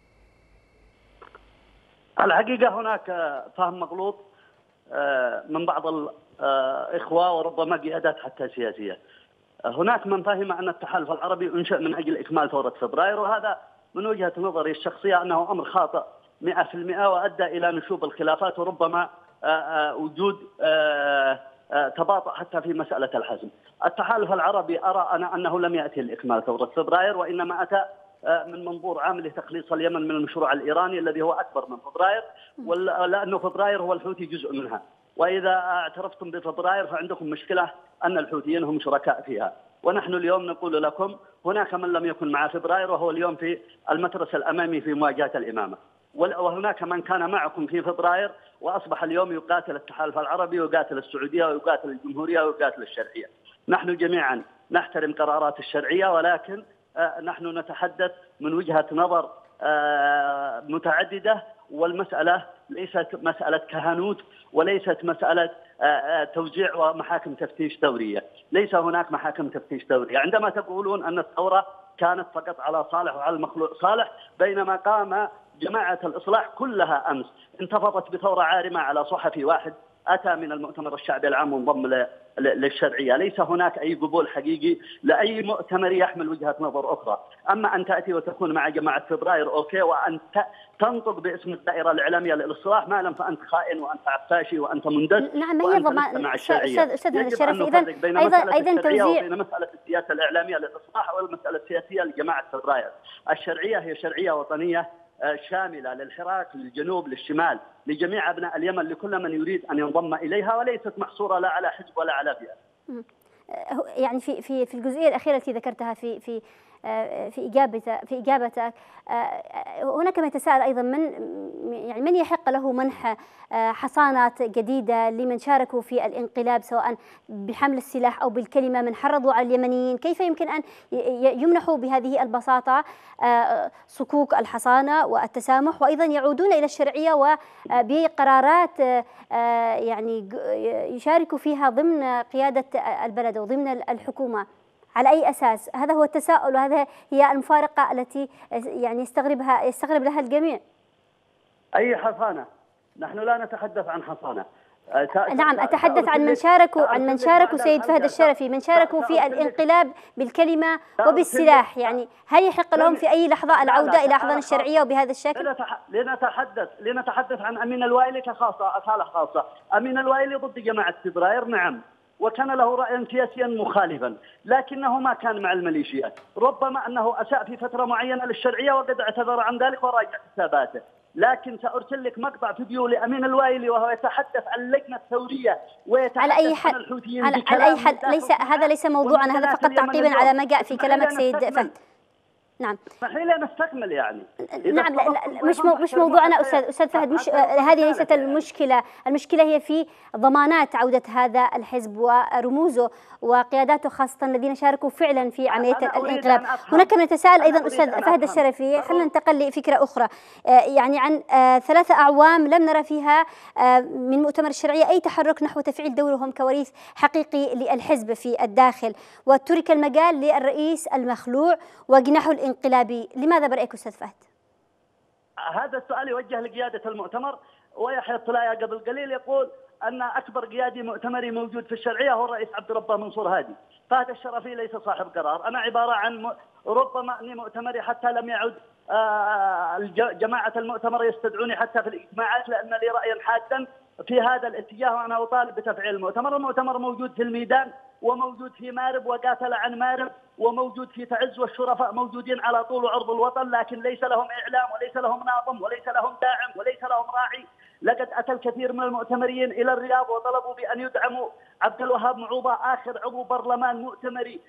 الحقيقة هناك فهم مغلوط من بعض الإخوة وربما قيادات حتى سياسية. هناك من فهم أن التحالف العربي أنشأ من أجل إكمال ثورة فبراير، وهذا من وجهة نظري الشخصية أنه أمر خاطئ 100%، وأدى إلى نشوب الخلافات وربما وجود تباطؤ حتى في مسألة الحزم. التحالف العربي أرى أنا أنه لم يأتي لإكمال ثورة فبراير، وإنما أتى من منظور عام لتخليص اليمن من المشروع الإيراني الذي هو أكبر من فبراير، لأنه فبراير هو الحوثي جزء منها، وإذا اعترفتم بفبراير فعندكم مشكلة أن الحوثيين هم شركاء فيها. ونحن اليوم نقول لكم هناك من لم يكن مع فبراير وهو اليوم في المترس الأمامي في مواجهة الإمامة، وهناك من كان معكم في فبراير وأصبح اليوم يقاتل التحالف العربي ويقاتل السعودية ويقاتل الجمهورية ويقاتل الشرعية. نحن جميعا نحترم قرارات الشرعية، ولكن نحن نتحدث من وجهة نظر متعددة، والمسألة ليست مسألة كهنوت وليست مسألة توزيع ومحاكم تفتيش دورية. ليس هناك محاكم تفتيش دورية. عندما تقولون أن الثورة كانت فقط على صالح وعلى المخلوع صالح، بينما قام جماعة الإصلاح كلها أمس انتفضت بثورة عارمة على صحفي واحد أتى من المؤتمر الشعبي العام وانضم للشرعية. ليس هناك أي قبول حقيقي لأي مؤتمر يحمل وجهة نظر أخرى. أما أن تأتي وتكون مع جماعة فبراير أوكي، وأن تنطق باسم الدائرة الإعلامية للإصلاح مالا فأنت خائن وأنت عفاشي وأنت مندس. نعم، ما هي ضمان أستاذ الشرفي؟ إذن توزيع بين مسألة السياسة الإعلامية للإصلاح والمسألة السياسية لجماعة فبراير. الشرعية هي شرعية وطنية شاملة للحراك، للجنوب، للشمال، لجميع أبناء اليمن، لكل من يريد أن ينضم إليها، وليست محصورة لا على حزب ولا على فئة. يعني في الجزئية الأخيرة التي ذكرتها في إجابتك، هناك من يتساءل أيضا من يحق له منح حصانات جديدة لمن شاركوا في الانقلاب سواء بحمل السلاح أو بالكلمة، من حرضوا على اليمنيين، كيف يمكن أن يمنحوا بهذه البساطة صكوك الحصانة والتسامح وأيضا يعودون إلى الشرعية وبقرارات يعني يشاركوا فيها ضمن قيادة البلد وضمن الحكومة؟ على أي أساس؟ هذا هو التساؤل، وهذا هي المفارقة التي يعني يستغرب لها الجميع. أي حصانة؟ نحن لا نتحدث عن حصانة. نعم، أتحدث عن من شاركوا سيد فهد الشرفي، من شاركوا في الانقلاب بالكلمة وبالسلاح، يعني هل يحق لهم في أي لحظة العودة إلى أحضان الشرعية وبهذا الشكل؟ لنتحدث عن أمين الوائلي كصالح خاصة. أمين الوائلي ضد جماعة فبراير، نعم، وكان له رأيا سياسيا مخالفا، لكنه ما كان مع الميليشيات. ربما أنه أساء في فترة معينة للشرعية وقد اعتذر عن ذلك وراجع حساباته، لكن سأرسل لك مقطع فيديو لأمين الوائلي وهو يتحدث عن اللجنة الثورية ويتحدث عن الحوثيين. على أي حد هذا ليس موضوعنا، هذا فقط تعقيبا على ما جاء في كلامك سيد فهد. نعم، مستحيل نستكمل يعني. نعم، لا مش موضوعنا أستاذ فهد، هذه ليست المشكلة هي في ضمانات عودة هذا الحزب ورموزه وقياداته خاصة الذين شاركوا فعلا في عملية الانقلاب. هناك من يتساءل أيضا أستاذ فهد الشرفي، خلينا ننتقل لفكرة أخرى، يعني عن 3 أعوام لم نرى فيها من مؤتمر الشرعية أي تحرك نحو تفعيل دورهم كوريث حقيقي للحزب في الداخل، وترك المجال للرئيس المخلوع وجناحه الانقلابي. لماذا برأيك أستاذ فهد؟ هذا السؤال يوجه لقيادة المؤتمر، ويحيى الطلايا قبل قليل يقول أن أكبر قيادي مؤتمري موجود في الشرعية هو الرئيس عبد الرب منصور هادي. فهد الشرفي ليس صاحب قرار، أنا عبارة عن ربما أني مؤتمري حتى لم يعد جماعة المؤتمر يستدعوني حتى في الاجتماعات لأن لي رأيا حادا في هذا الاتجاه، وأنا أطالب بتفعيل المؤتمر. المؤتمر موجود في الميدان وموجود في مارب وقاتل عن مارب، وموجود في تعز، والشرفاء موجودين على طول وعرض الوطن، لكن ليس لهم إعلام وليس لهم ناظم وليس لهم داعم وليس لهم راعي. لقد أتى الكثير من المؤتمرين إلى الرياض وطلبوا بأن يدعموا عبد الوهاب معوبة، آخر عضو برلمان مؤتمري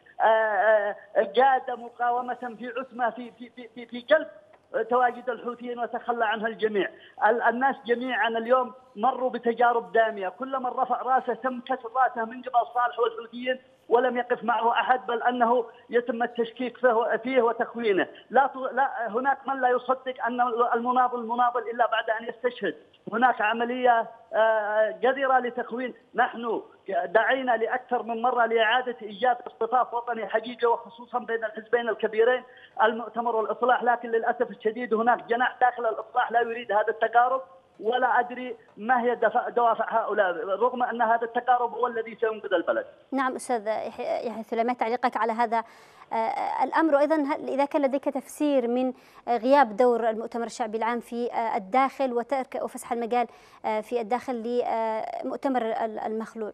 جاد مقاومة في عتمة في قلب تواجد الحوثيين وتخلى عنها الجميع. الناس جميعا اليوم مروا بتجارب دامية، كل من رفع راسه تم كسر راسه من قبل صالح والحوثيين ولم يقف معه أحد، بل أنه يتم التشكيك فيه وتخوينه. لا هناك من لا يصدق أن المناضل إلا بعد أن يستشهد. هناك عملية قذرة لتخوين. نحن دعينا لأكثر من مرة لإعادة إيجاد اصطفاف وطني حقيقي، وخصوصا بين الحزبين الكبيرين المؤتمر والإصلاح، لكن للأسف الشديد هناك جناح داخل الإصلاح لا يريد هذا التقارب، ولا أدري ما هي دوافع هؤلاء، رغم أن هذا التقارب هو الذي سينقذ البلد. نعم أستاذ يحيى الثليمي، تعليقك على هذا الأمر، وأيضا إذا كان لديك تفسير من غياب دور المؤتمر الشعبي العام في الداخل وترك وفسح المجال في الداخل لمؤتمر المخلوع.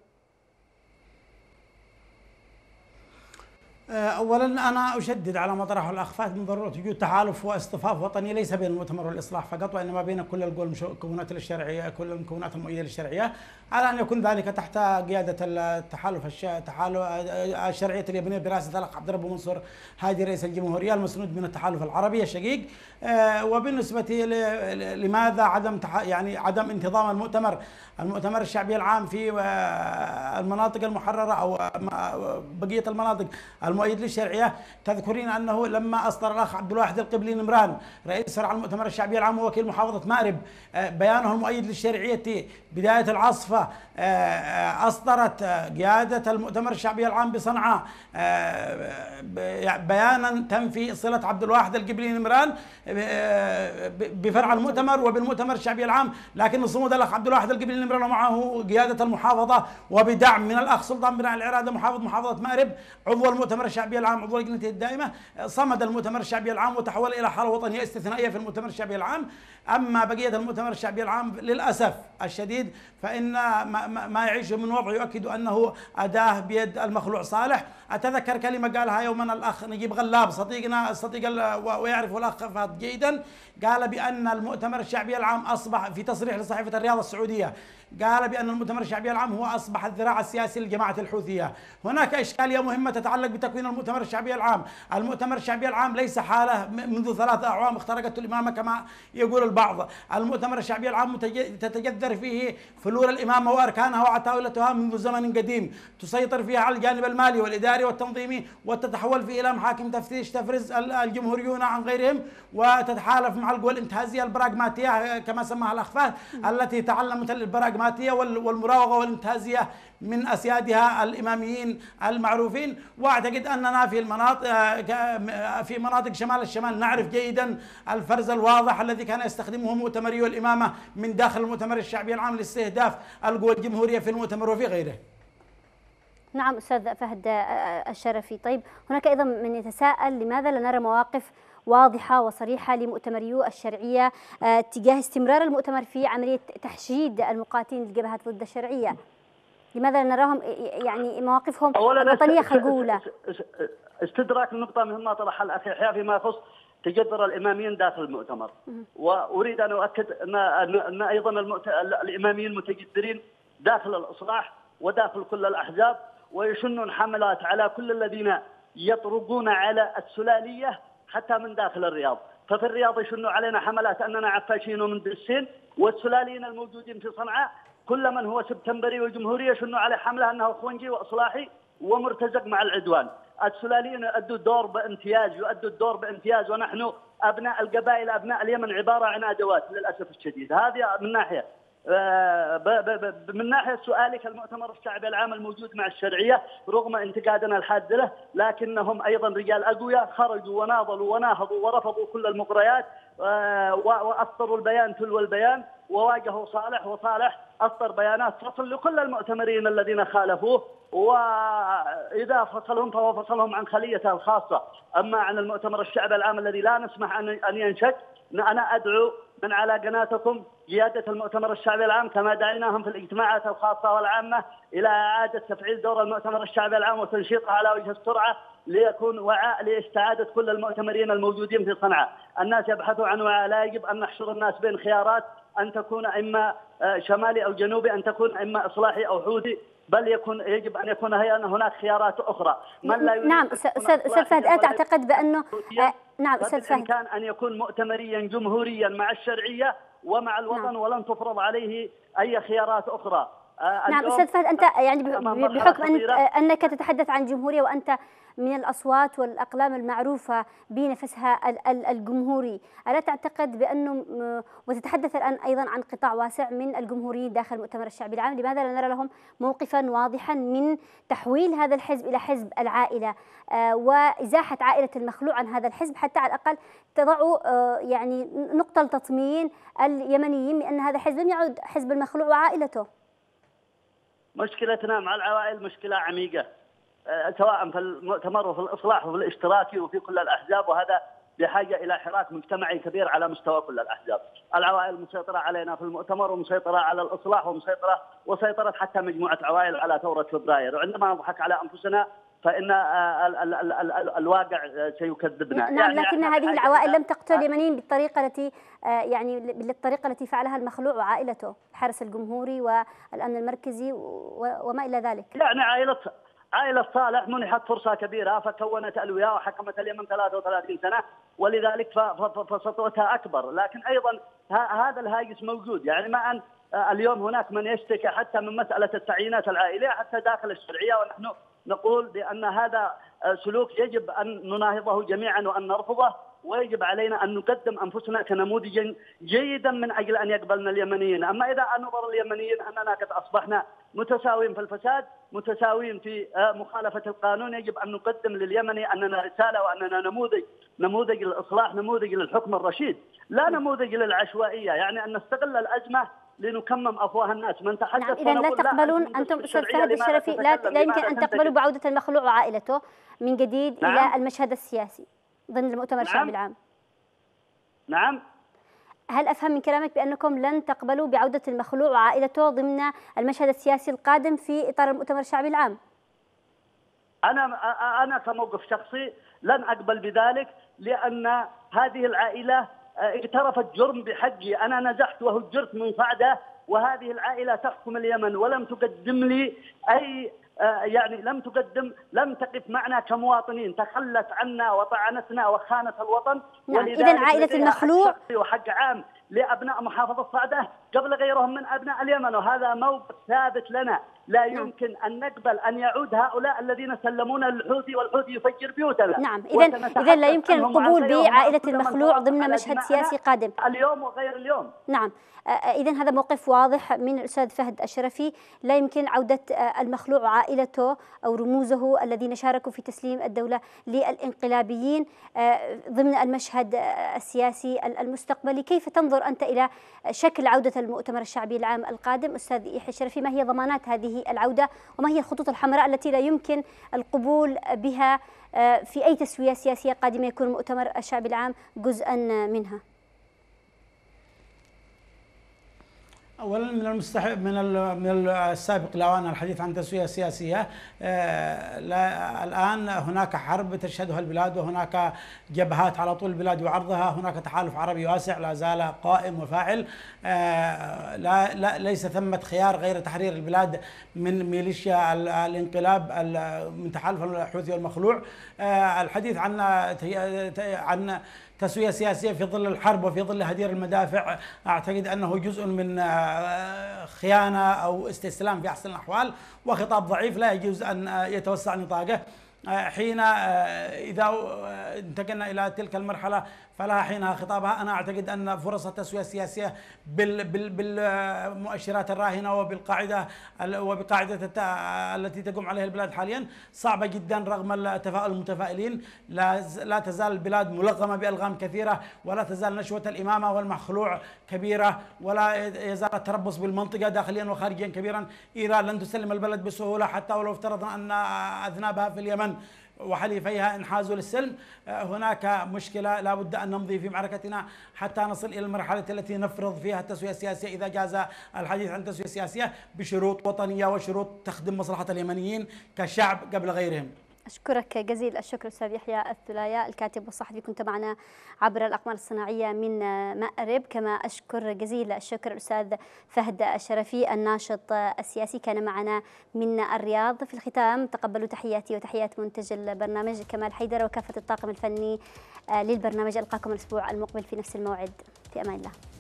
اولا انا اشدد على ما طرحه الاخ فهد من ضروره وجود تحالف واصطفاف وطني ليس بين المؤتمر والاصلاح فقط، وانما بين كل المكونات الشرعيه، كل المكونات المؤيده للشرعيه، على ان يكون ذلك تحت قياده التحالف الشرعيه اليمنيه برئاسه الاخ عبد الرب منصور هادي رئيس الجمهوريه المسنود من التحالف العربي الشقيق. وبالنسبه لماذا عدم انتظام المؤتمر الشعبي العام في المناطق المحرره او بقيه المناطق المؤيد للشرعيه، تذكرين انه لما اصدر الاخ عبد الواحد القبلي نمران رئيس فرع المؤتمر الشعبي العام ووكيل محافظه مأرب بيانه المؤيد للشرعيه بدايه العاصفه، اصدرت قياده المؤتمر الشعبي العام بصنعاء بيانا تنفي صله عبد الواحد القبلي نمران بفرع المؤتمر وبالمؤتمر الشعبي العام، لكن صمود الاخ عبد الواحد القبلي نمران ومعه قياده المحافظه وبدعم من الاخ سلطان بن العراده محافظه مأرب عضو المؤتمر الشعبي العام عضو لجنته الدائمة، صمد المؤتمر الشعبي العام وتحول إلى حالة وطنية استثنائية في المؤتمر الشعبي العام. أما بقية المؤتمر الشعبي العام للأسف الشديد فإن ما يعيشه من وضع يؤكد أنه أداة بيد المخلوع صالح. أتذكر كلمة قالها يوما الأخ نجيب غلاب صديقنا ويعرف الأخ فهد جيدا، قال بأن المؤتمر الشعبي العام أصبح في تصريح لصحيفة الرياض السعودية، قال بأن المؤتمر الشعبي العام هو أصبح الذراع السياسي للجماعة الحوثية. هناك إشكالية مهمة تتعلق بتكوين المؤتمر الشعبي العام. المؤتمر الشعبي العام ليس حالة منذ 3 أعوام اخترقته الإمامة كما يقول البعض. المؤتمر الشعبي العام تتجذر فيه فلول الإمامة وأركانها وعتاولتها منذ زمن قديم، تسيطر فيها على الجانب المالي والإداري والتنظيمي، وتتحول فيه إلى محاكم تفتيش تفرز الجمهوريون عن غيرهم، وتتحالف مع القوى الانتهازية البراغماتية كما سماها الأخ فهد، التي تعلمت البراغماتية والمراوغة والانتهازية من أسيادها الإماميين المعروفين. وأعتقد أننا في مناطق شمال الشمال نعرف جيدا الفرز الواضح الذي كان يستخدمه مؤتمري الإمامة من داخل المؤتمر الشعبي العام لاستهداف القوى الجمهورية في المؤتمر وفي غيره. نعم أستاذ فهد الشرفي. طيب هناك أيضا من يتساءل لماذا لا نرى مواقف واضحة وصريحة لمؤتمريو الشرعية تجاه استمرار المؤتمر في عملية تحشيد المقاتلين للجبهات ضد الشرعية؟ لماذا لا نراهم يعني مواقفهم الوطنية خجولة؟ استدراك النقطة مهمة طرحها الأخ يحيى فيما يخص تجذر الإماميين داخل المؤتمر، وأريد أن أؤكد أن أيضا الإماميين متجذرين داخل الإصلاح وداخل كل الأحزاب، ويشنون حملات على كل الذين يطرقون على السلالية حتى من داخل الرياض. ففي الرياض يشنوا علينا حملات أننا عفاشين ومندسين، والسلاليين الموجودين في صنعاء كل من هو سبتمبري وجمهوري يشنوا عليه حملة أنه خونجي وإصلاحي ومرتزق مع العدوان. السلاليين يؤدوا الدور بامتياز، ونحن أبناء القبائل أبناء اليمن عبارة عن أدوات للأسف الشديد. هذه من ناحية. من ناحية سؤالك، المؤتمر الشعبي العام الموجود مع الشرعية رغم انتقادنا الحاد له، لكنهم أيضا رجال أقوياء، خرجوا وناضلوا وناهضوا ورفضوا كل المغريات وأصدروا البيان تلو البيان، وواجهوا صالح، وصالح أصدر بيانات فصل لكل المؤتمرين الذين خالفوه، وإذا فصلهم فهو فصلهم عن خليته الخاصة. أما عن المؤتمر الشعبي العام الذي لا نسمح أن ينشج، أنا أدعو من على قناتكم قيادة المؤتمر الشعبي العام كما دعيناهم في الاجتماعات الخاصة والعامة إلى إعادة تفعيل دور المؤتمر الشعبي العام وتنشيطه على وجه السرعة، ليكون وعاء لاستعادة كل المؤتمرين الموجودين في صنعاء. الناس يبحثوا عن وعاء، لا يجب أن نحشر الناس بين خيارات أن تكون إما شمالي أو جنوبي، أن تكون إما إصلاحي أو حوثي، بل يجب أن يكون هناك خيارات أخرى. نعم أستاذ فهد، ألا تعتقد بأنه نعم أستاذ فهد كان أن يكون مؤتمريا جمهوريا مع الشرعية ومع الوطن، نعم، ولن تفرض عليه أي خيارات أخرى. نعم أستاذ فهد، أنت يعني بحكم أنك تتحدث عن جمهورية وأنت من الأصوات والأقلام المعروفة بنفسها الجمهوري، ألا تعتقد بأنه وتتحدث الآن أيضا عن قطاع واسع من الجمهوريين داخل المؤتمر الشعبي العام، لماذا لا نرى لهم موقفا واضحا من تحويل هذا الحزب إلى حزب العائلة وإزاحة عائلة المخلوع عن هذا الحزب، حتى على الأقل تضعوا يعني نقطة لتطمين اليمنيين بأن هذا الحزب لم يعد حزب المخلوع وعائلته؟ مشكلتنا مع العوائل مشكلة عميقة، سواء في المؤتمر وفي الإصلاح وفي الاشتراكي وفي كل الأحزاب، وهذا بحاجة إلى حراك مجتمعي كبير على مستوى كل الأحزاب. العوائل مسيطرة علينا في المؤتمر، ومسيطرة على الإصلاح، وسيطرت حتى مجموعة عوائل على ثورة فبراير، وعندما نضحك على أنفسنا فإن الواقع سيكذبنا. نعم، يعني لكن هذه العوائل لم تقتل اليمنيين بالطريقة التي بالطريقة التي فعلها المخلوع وعائلته، الحرس الجمهوري والأمن المركزي وما إلى ذلك. يعني عائلة صالح منحت فرصة كبيرة فكونت ألوية وحكمت اليمن 33 سنة، ولذلك فسطوتها أكبر. لكن أيضا هذا الهاجس موجود، يعني ما أن اليوم هناك من يشتكي حتى من مسألة التعيينات العائلية حتى داخل الشرعية، ونحن نقول بأن هذا سلوك يجب أن نناهضه جميعا وأن نرفضه، ويجب علينا أن نقدم أنفسنا كنموذج جيدا من أجل أن يقبلنا اليمنيين. أما إذا نظر اليمنيين أننا قد أصبحنا متساويين في الفساد، متساويين في مخالفة القانون، يجب أن نقدم لليمني أننا رسالة وأننا نموذج للإصلاح، نموذج للحكم الرشيد، لا نموذج للعشوائية. يعني أن نستغل الأزمة لنكمم افواه الناس. من تحدث نعم، اذا لا تقبلون انتم استاذ فهد الشرفي لا يمكن ان تقبلوا بعودة المخلوع وعائلته من جديد الى المشهد السياسي ضمن المؤتمر الشعبي العام؟ نعم. هل افهم من كلامك بانكم لن تقبلوا بعودة المخلوع وعائلته ضمن المشهد السياسي القادم في اطار المؤتمر الشعبي العام؟ انا كموقف شخصي لن اقبل بذلك، لان هذه العائله اقترفت جرم بحقي. انا نزحت وهجرت من صعده، وهذه العائله تحكم اليمن ولم تقدم لي اي يعني لم تقف معنا كمواطنين، تخلت عنا وطعنتنا وخانت الوطن. نعم. إذن عائلة المخلوع وحق عام لأبناء محافظة صعدة قبل غيرهم من أبناء اليمن، وهذا موقف ثابت لنا. لا يمكن أن نقبل أن يعود هؤلاء الذين سلمونا للحوثي والحوثي يفجر بيوتنا. نعم، إذن لا يمكن القبول بعائلة المخلوع ضمن مشهد سياسي قادم اليوم وغير اليوم. نعم، إذن هذا موقف واضح من الأستاذ فهد الشرفي، لا يمكن عودة المخلوع وعائلته أو رموزه الذين شاركوا في تسليم الدولة للانقلابيين ضمن المشهد السياسي المستقبلي. كيف تنظر أنت إلى شكل عودة المؤتمر الشعبي العام القادم أستاذ يحيى الشرفي؟ ما هي ضمانات هذه العودة وما هي الخطوط الحمراء التي لا يمكن القبول بها في أي تسوية سياسية قادمة يكون المؤتمر الشعبي العام جزءا منها؟ اولا من السابق الاوان الحديث عن تسويه سياسيه. الان هناك حرب تشهدها البلاد، وهناك جبهات على طول البلاد وعرضها، هناك تحالف عربي واسع لا زال قائم وفاعل. ليس ثمة خيار غير تحرير البلاد من ميليشيا الانقلاب من تحالف الحوثي والمخلوع. الحديث عن تسوية سياسية في ظل الحرب وفي ظل هدير المدافع أعتقد أنه جزء من خيانة أو استسلام في أحسن الأحوال، وخطاب ضعيف لا يجوز أن يتوسع نطاقه. حين إذا انتقلنا إلى تلك المرحلة فلها حينها خطابها. أنا أعتقد أن فرص التسوية السياسية بالمؤشرات الراهنة وبقاعدة التي تقوم عليها البلاد حاليا صعبة جدا رغم التفاؤل المتفائلين. لا تزال البلاد ملغمة بألغام كثيرة، ولا تزال نشوة الإمامة والمخلوع كبيرة، ولا يزال التربص بالمنطقة داخليا وخارجيا كبيرا. إيران لن تسلم البلد بسهولة حتى ولو افترضنا أن أذنابها في اليمن وحليفيها انحازوا للسلم. هناك مشكلة لا بد أن نمضي في معركتنا حتى نصل إلى المرحلة التي نفرض فيها التسوية السياسية، إذا جاز الحديث عن تسوية سياسية، بشروط وطنية وشروط تخدم مصلحة اليمنيين كشعب قبل غيرهم. أشكرك جزيل الشكر أستاذ يحيى الثلايا الكاتب والصحفي، كنت معنا عبر الأقمار الصناعية من مأرب. كما أشكر جزيل الشكر الأستاذ فهد الشرفي الناشط السياسي، كان معنا من الرياض. في الختام تقبلوا تحياتي وتحيات منتج البرنامج كمال حيدر وكافة الطاقم الفني للبرنامج. ألقاكم الأسبوع المقبل في نفس الموعد، في أمان الله.